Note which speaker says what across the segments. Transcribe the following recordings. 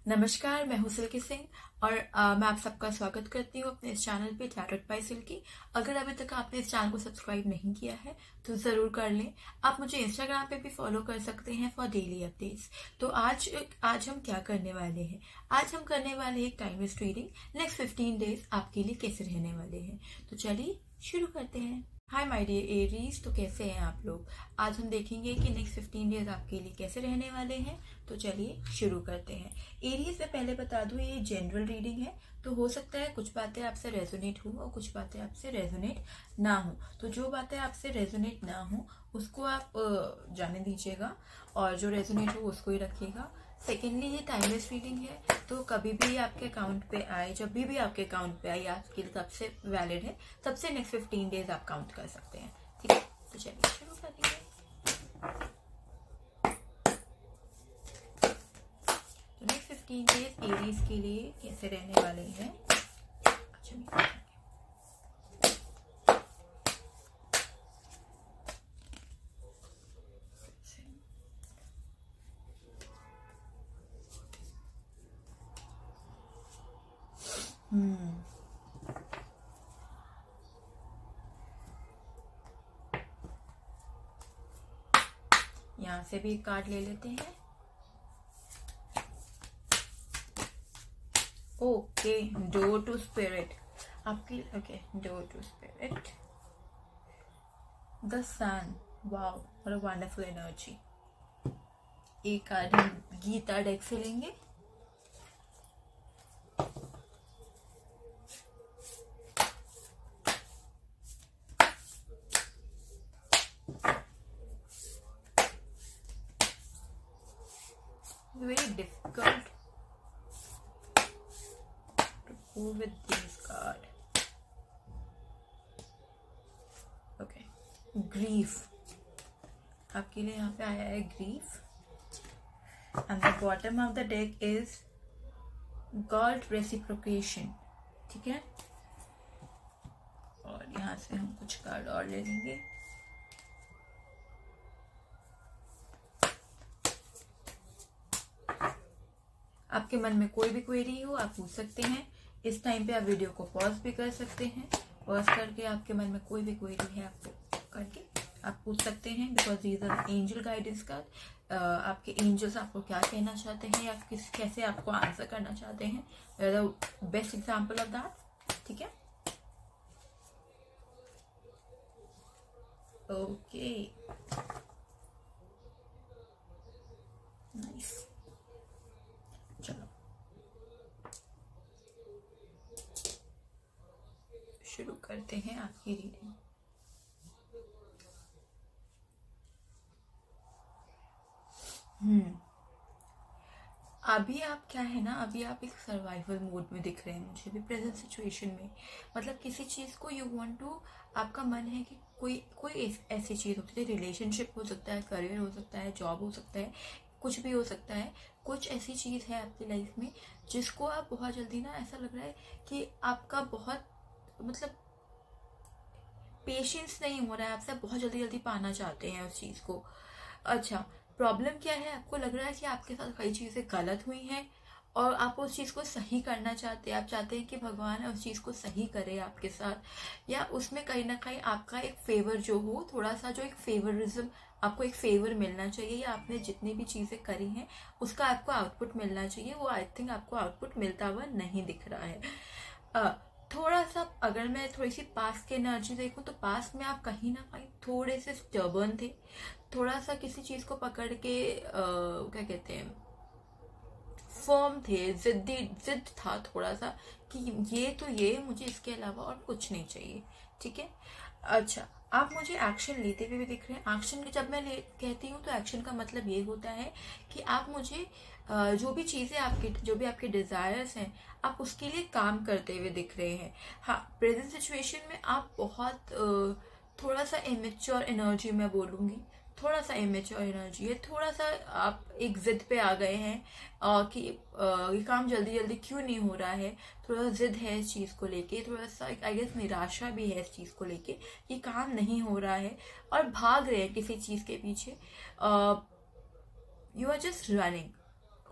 Speaker 1: नमस्कार, मैं हूं सिल्की सिंह और मैं आप सबका स्वागत करती हूं अपने इस चैनल पे टैरोट बाय सिल्की। अगर अभी तक आपने इस चैनल को सब्सक्राइब नहीं किया है तो ज़रूर कर लें। आप मुझे इंस्टाग्राम पे भी फॉलो कर सकते हैं फॉर डेली अपडेट्स। तो आज हम क्या करने वाले हैं? आज हम करने वाले हैं एक टाइमलेस रीडिंग। नेक्स्ट 15 डेज आपके लिए कैसे रहने वाले हैं, तो चलिए शुरू करते हैं। हाय माय डियर एरीज, तो कैसे हैं आप लोग? आज हम देखेंगे कि नेक्स्ट 15 डेज आपके लिए कैसे रहने वाले हैं। तो चलिए शुरू करते हैं। एरीज में पहले बता दूं, ये जनरल रीडिंग है, तो हो सकता है कुछ बातें आपसे रेजोनेट हो और कुछ बातें आपसे रेजोनेट ना हो। तो जो बातें आपसे रेजोनेट ना हो उसको आप जाने दीजिएगा और जो रेजोनेट हो उसको ही रखिएगा। सेकेंडली, ये टाइमलेस रीडिंग है, तो कभी भी आपके अकाउंट पे आए, जब भी आपके अकाउंट पे आए, आपके लिए तब से वैलिड है, तब से नेक्स्ट 15 डेज आप काउंट कर सकते हैं। ठीक है, तो चलिए शुरू करेंगे। तो नेक्स्ट 15 डेज एरीज के लिए कैसे रहने वाले हैं। अच्छा, यहाँ से भी कार्ड ले लेते हैं। ओके, डोर टू स्पिरिट आपकी। Okay, door to spirit, the sun. Wow, what a wonderful energy. एक कार्ड हम गीता डेक से लेंगे। Very difficult to go with these card. Okay, grief आपके लिए यहाँ पे आया है grief, and the bottom of the deck is God reciprocation। ठीक है, और यहाँ से हम कुछ कार्ड और ले लेंगे। आपके मन में कोई भी क्वेरी हो आप पूछ सकते हैं। इस टाइम पे आप वीडियो को पॉज भी कर सकते हैं। पॉज करके आपके मन में कोई भी क्वेरी है आपको करके आप पूछ सकते हैं, because these are angel guidance card. आपके एंजल्स आपको क्या कहना चाहते हैं या कैसे आपको आंसर करना चाहते हैं, the best example of that. ठीक है, ओके, नाइस। चलो शुरू करते हैं आपकी रीडिंग। अभी आप क्या है ना, अभी आप एक सर्वाइवल मोड में दिख रहे हैं मुझे भी प्रेजेंट सिचुएशन में। मतलब किसी चीज को यू वांट टू, आपका मन है कि कोई ऐसी चीज होती है, रिलेशनशिप हो सकता है, करियर हो सकता है, जॉब हो सकता है, कुछ भी हो सकता है। कुछ ऐसी चीज है आपकी लाइफ में जिसको आप बहुत जल्दी ना, ऐसा लग रहा है कि आपका बहुत मतलब पेशेंस नहीं हो रहा है, आपसे बहुत जल्दी जल्दी पाना चाहते हैं उस चीज को। अच्छा, प्रॉब्लम क्या है? आपको लग रहा है कि आपके साथ कई चीजें गलत हुई हैं और आप उस चीज को सही करना चाहते हैं। आप चाहते हैं कि भगवान उस चीज को सही करे आपके साथ, या उसमें कहीं ना कहीं आपका एक फेवर जो हो, थोड़ा सा जो एक फेवरिज्म, आपको एक फेवर मिलना चाहिए, या आपने जितनी भी चीजें करी हैं उसका आपको आउटपुट मिलना चाहिए। वो आई थिंक आपको आउटपुट मिलता हुआ नहीं दिख रहा है। थोड़ा सा अगर मैं थोड़ी सी पास की एनर्जी देखूं तो पास में आप कहीं ना कहीं थोड़े से स्टर्बन थे, थोड़ा सा किसी चीज को पकड़ के क्या कहते हैं, फर्म थे, जिद था थोड़ा सा कि ये तो ये, मुझे इसके अलावा और कुछ नहीं चाहिए। ठीक है, अच्छा, आप मुझे एक्शन लेते हुए भी दिख रहे हैं। एक्शन जब मैं कहती हूँ तो एक्शन का मतलब ये होता है कि आप मुझे जो भी चीजें आपके, जो भी आपके डिजायर्स हैं, आप उसके लिए काम करते हुए दिख रहे हैं। हाँ, प्रेजेंट सिचुएशन में आप बहुत थोड़ा सा इमेच्योर एनर्जी में बोलूंगी, थोड़ा सा इमेच्योर एनर्जी है, थोड़ा सा आप एक जिद पे आ गए हैं कि ये काम जल्दी जल्दी क्यों नहीं हो रहा है। थोड़ा जिद है इस चीज को लेके, थोड़ा सा आई गेस निराशा भी है इस चीज को लेके कि काम नहीं हो रहा है और भाग रहे हैं किसी चीज के पीछे। यू आर जस्ट रनिंग,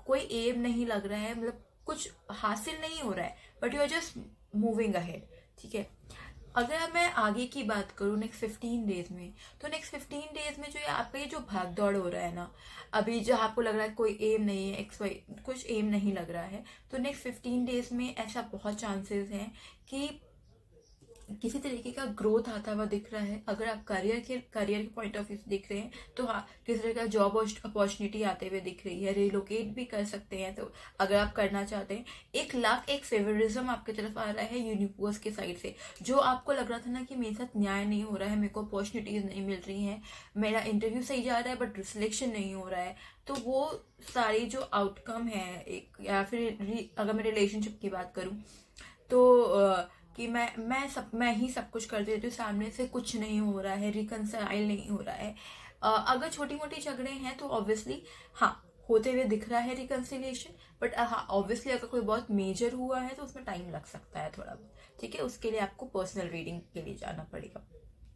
Speaker 1: कोई एम नहीं लग रहा है, मतलब कुछ हासिल नहीं हो रहा है, but you are just moving ahead, ठीक है। अगर मैं आगे की बात करूँ नेक्स्ट 15 डेज में, तो नेक्स्ट 15 डेज में जो है आपका ये जो भाग दौड़ हो रहा है ना, अभी जो आपको लग रहा है कोई एम नहीं है, एक्स वाई कुछ एम नहीं लग रहा है, तो नेक्स्ट 15 डेज में ऐसा बहुत चांसेस हैं कि किसी तरीके का ग्रोथ आता हुआ दिख रहा है। अगर आप करियर के पॉइंट ऑफ व्यू से देख रहे हैं तो हाँ, किसी तरह का जॉब अपॉर्चुनिटी आते हुए दिख रही है, रिलोकेट भी कर सकते हैं तो अगर आप करना चाहते हैं। 1 लाख एक फेवरिज्म आपकी तरफ आ रहा है यूनिवर्स के साइड से। जो आपको लग रहा था ना कि मेरे साथ न्याय नहीं हो रहा है, मेरे को अपॉर्चुनिटीज नहीं मिल रही हैं, मेरा इंटरव्यू सही जा रहा है बट सिलेक्शन नहीं हो रहा है, तो वो सारी जो आउटकम है एक, या फिर अगर मैं रिलेशनशिप की बात करूं तो कि मैं ही सब कुछ कर देती हूँ, सामने से कुछ नहीं हो रहा है, रिकंसाइल नहीं हो रहा है। अगर छोटी मोटी झगड़े हैं तो ऑब्वियसली हाँ होते हुए दिख रहा है रिकंसिलिएशन, बट हाँ ऑब्वियसली अगर कोई बहुत मेजर हुआ है तो उसमें टाइम लग सकता है थोड़ा बहुत, ठीक है। उसके लिए आपको पर्सनल रीडिंग के लिए जाना पड़ेगा।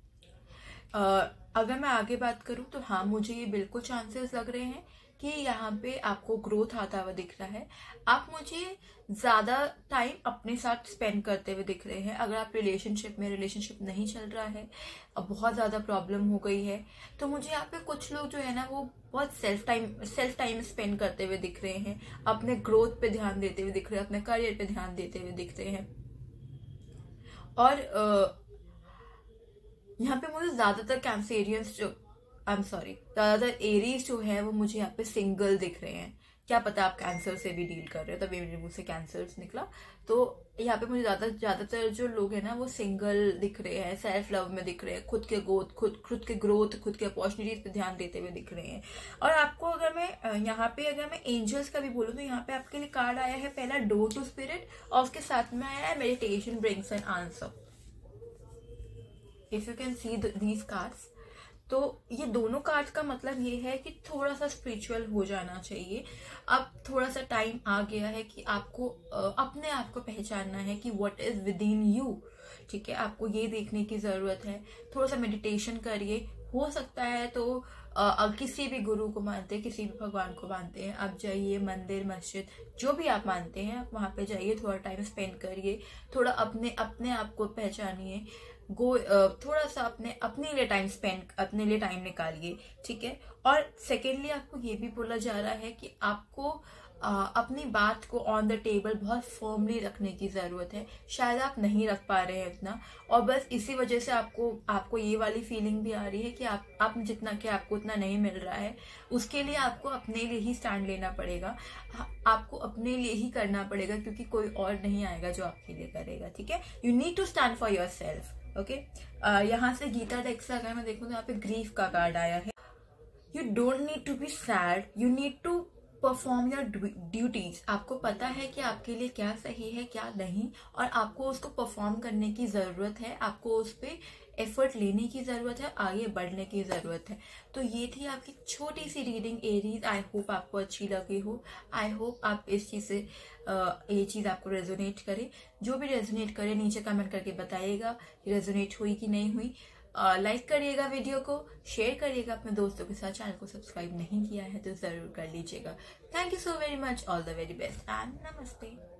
Speaker 1: अगर मैं आगे बात करूं तो हाँ, मुझे ये बिल्कुल चांसेस लग रहे हैं कि यहाँ पे आपको ग्रोथ आता हुआ दिख रहा है। आप मुझे ज्यादा टाइम अपने साथ स्पेंड करते हुए दिख रहे हैं। अगर आप रिलेशनशिप नहीं चल रहा है, अब बहुत ज्यादा प्रॉब्लम हो गई है, तो मुझे यहाँ पे कुछ लोग जो है ना वो बहुत सेल्फ टाइम स्पेंड करते हुए दिख रहे हैं, अपने ग्रोथ पे ध्यान देते हुए दिख रहे हैं, अपने करियर पे ध्यान देते हुए दिख रहे हैं। और यहाँ पे मुझे ज्यादातर कैंसेरियंस ज्यादातर एरीज जो है वो मुझे यहाँ पे सिंगल दिख रहे हैं। क्या पता आप कैंसर से भी डील कर रहे हो, तभी मेरे मुंह से कैंसर्स निकला। तो यहाँ पे मुझे ज्यादातर जो लोग हैं ना वो सिंगल दिख रहे हैं, सेल्फ लव में दिख रहे हैं, खुद के ग्रोथ खुद के अपॉर्चुनिटीज पे ध्यान देते हुए दिख रहे हैं। और आपको अगर मैं एंजल्स का भी बोलूँ तो यहाँ पे आपके लिए कार्ड आया है पहला, डोर टू स्पिरिट, और उसके साथ में आया है meditation brings an answer. If you can see these cards, तो ये दोनों कार्ड्स का मतलब ये है कि थोड़ा सा स्पिरिचुअल हो जाना चाहिए। अब थोड़ा सा टाइम आ गया है कि आपको अपने आप को पहचानना है कि what is within you, ठीक है। आपको ये देखने की जरूरत है, थोड़ा सा मेडिटेशन करिए। हो सकता है तो किसी भी गुरु को मानते हैं, किसी भी भगवान को मानते हैं, आप जाइए मंदिर मस्जिद जो भी आप मानते हैं, आप वहां पे जाइए, थोड़ा टाइम स्पेंड करिए, थोड़ा अपने आप को पहचानिए, थोड़ा सा अपने लिए टाइम निकालिए, ठीक है। और सेकेंडली आपको ये भी बोला जा रहा है कि आपको अपनी बात को ऑन द टेबल बहुत फर्मली रखने की जरूरत है। शायद आप नहीं रख पा रहे हैं इतना, और बस इसी वजह से आपको ये वाली फीलिंग भी आ रही है कि आप जितना कि आपको उतना नहीं मिल रहा है। उसके लिए आपको अपने लिए ही स्टैंड लेना पड़ेगा, आपको अपने लिए ही करना पड़ेगा, क्योंकि कोई और नहीं आएगा जो आपके लिए करेगा, ठीक है। You need to stand for yourself, okay. यहाँ से गीता डेक से अगर मैं देखूँ तो यहाँ पे ग्रीफ का कार्ड आया है। You don't need to be sad, you need to perform your duties. आपको पता है कि आपके लिए क्या सही है क्या नहीं, और आपको उसको परफॉर्म करने की जरूरत है, आपको उस पर एफर्ट लेने की जरूरत है, आगे बढ़ने की जरूरत है। तो ये थी आपकी छोटी सी रीडिंग एरीज। आई होप आपको अच्छी लगी हो, आई होप आप इस चीज से ये चीज आपको रेजोनेट करे। जो भी रेजोनेट करे नीचे कमेंट करके बताइएगा कि रेजोनेट हुई कि नहीं हुई। लाइक करिएगा वीडियो को, शेयर करिएगा अपने दोस्तों के साथ। चैनल को सब्सक्राइब नहीं किया है तो जरूर कर लीजिएगा। Thank you so very much, all the very best and नमस्ते।